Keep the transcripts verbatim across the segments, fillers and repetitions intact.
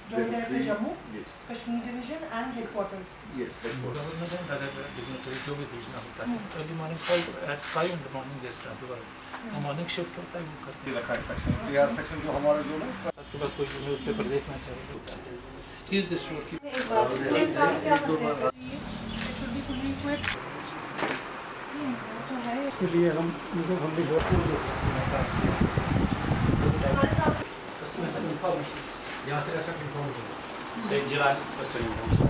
Joint Directorate Jammu, yes. Kashmir Division and Headquarters. Yes, headquarters. Government and other dignitaries जो भी भेजना होता है, early morning five at five in the morning they start to work. Morning shift होता है वो करते हैं. रखा है section, P R section जो हमारा जो ना. आपके पास कोई न्यूज़पेपर देखना चाहिए होता है. Is this true? एक बार तीन साल क्या करते हैं? It should be fully equipped. तो है. इसके लिए हम इनको हम भी बहुत यहाँ से ऐसा कंफर्म हो सही जिला सही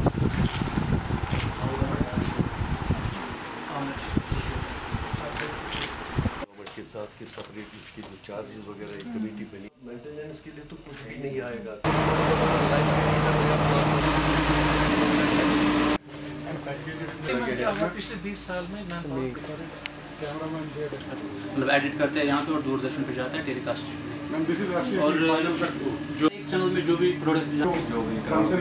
गवर्नमेंट के साथ के सेपरेट इसके जो चार्जेस वगैरह एक कमेटी बनी मेंटेनेंस के लिए तो कुछ भी नहीं आएगा। पिछले बीस साल में मतलब एडिट करते हैं यहाँ पे और दूरदर्शन पे जाता है टेलीकास्ट और जो एक चैनल में जो भी प्रोडक्ट जो भी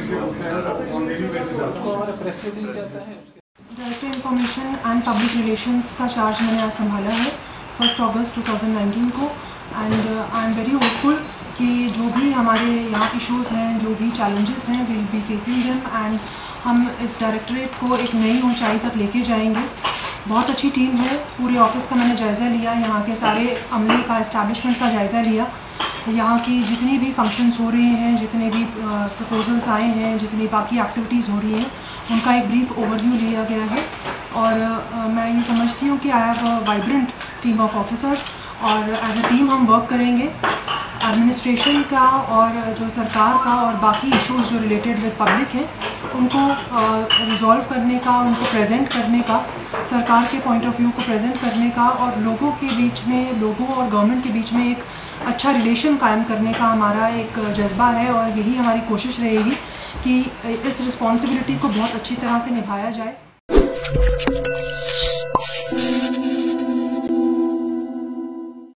director information and public relations का चार्ज मैंने आज संभाला है first August two thousand nineteen को and I am very hopeful कि जो भी हमारे यहाँ इश्यूज़ हैं जो भी चैलेंजेस हैं will be facing them and हम इस डायरेक्टरेट को एक नई ऊंचाई तक लेके जाएंगे। बहुत अच्छी टीम है, पूरे ऑफिस का मैंने जायज़ा लिया, यहाँ के सारे अमले का इस्टेब्लिशमेंट का जायज़ा लिया, यहाँ की जितनी भी फंक्शंस हो रहे हैं, जितने भी प्रपोजल्स आए हैं, जितनी बाकी एक्टिविटीज़ हो रही हैं, उनका एक ब्रीफ ओवरव्यू लिया गया है और uh, मैं ये समझती हूँ कि I have a vibrant team of officers और एज अ टीम हम वर्क करेंगे। एडमिनिस्ट्रेशन का और जो सरकार का और बाकी इश्यूज़ जो रिलेटेड विद पब्लिक हैं उनको रिजॉल्व uh, करने का, उनको प्रेजेंट करने का, सरकार के पॉइंट ऑफ व्यू को प्रेजेंट करने का और लोगों के बीच में, लोगों और गवर्नमेंट के बीच में एक अच्छा रिलेशन कायम करने का हमारा एक जज्बा है और यही हमारी कोशिश रहेगी कि इस रिस्पॉन्सिबिलिटी को बहुत अच्छी तरह से निभाया जाए।